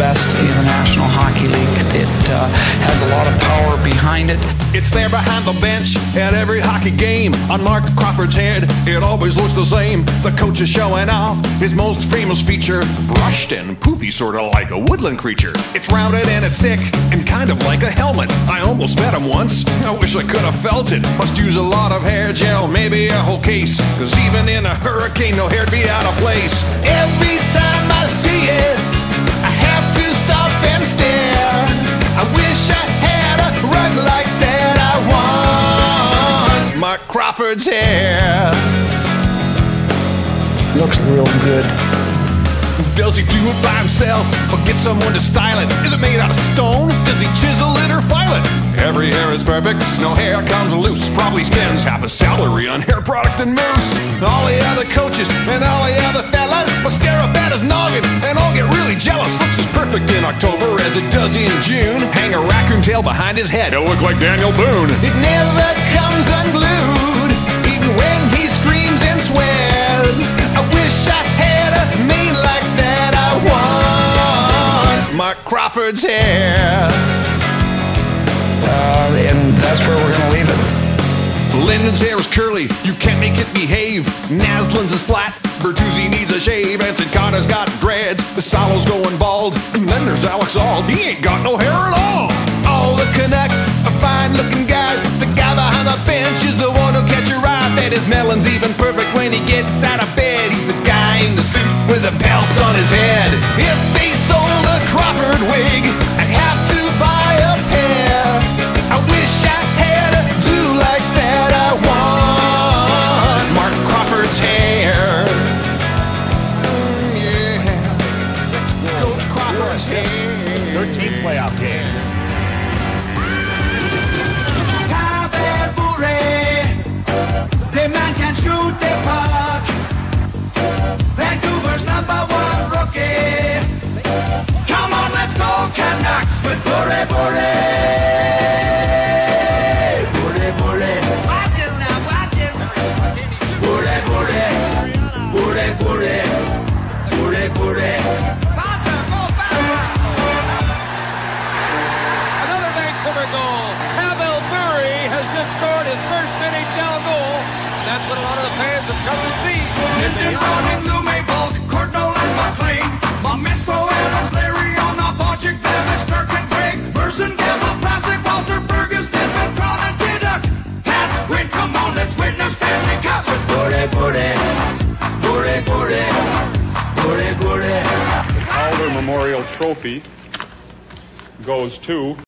best in the National Hockey League. It has a lot of power behind it. It's there behind the bench at every hockey game. On Marc Crawford's head, it always looks the same. The coach is showing off his most famous feature, brushed and poofy, sort of like a woodland creature. It's rounded and it's thick and kind of like a helmet. I almost met him once, I wish I could have felt it. Must use a lot of hair gel, maybe a whole case, cause even in a hurricane, no hair'd be out of place. Every time I see it, I have to stop and stare. I wish I had a rug like that. I want Marc Crawford's hair. Looks real good. Does he do it by himself or get someone to style it? Is it made out of stone? Does he chisel it or file it? Every hair is perfect, no hair comes loose. Probably spends half a salary on hair product and mousse. All the other coaches and all the other fellas will stare up at his noggin and all get really jealous. Looks as perfect in October as it does in June. Hang a raccoon tail behind his head, he'll look like Daniel Boone. It never comes unglued, even when he screams and swears. I wish I had a mane like that. I want Marc Crawford's hair. And that's where we're going to leave it. Linden's hair is curly, you can't make it behave. Naslin's is flat, Bertuzzi needs a shave. And Cincana's got dreads, Salo's going bald. And then there's Alex Auld, he ain't got no hair at all. All the Canucks are fine-looking guys, but the guy behind the bench is the one who'll catch your eye. Bet his melon's even perfect when he gets out of bed. He's the guy in the suit with a belt on his head. If they sold a Crawford wig, I'd have to buy a pair. I wish I had a do like that. I want Marc Crawford's hair. Yeah. Coach Crawford's hair. 13th playoff game. The man can shoot the puck. Vancouver's #1 rookie. Come on, let's go Canucks with Bure, Bure. Bure, Bure. Watch it now, watch it. Bure, Bure. Bure, Bure. Bure, Bure. Bouncer, go Bouncer. Another Vancouver goal. Bure has just scored his first NHL goal. That's what a lot of the fans have come to see. Linton, Browning, Lume, Bulk, Cardinal, and McLean. Mamisso, Adams, Larry, on the Bojic, Bevis, Kirk, and Craig. Burson, Gamble, Plastic, Walter, Fergus, Devin, Cron, and Diduck. Pat, Quinn, come on, let's win the Stanley Cup with Bure, Bure. Bure, Bure. Bure, Bure. The Calder Memorial Trophy goes to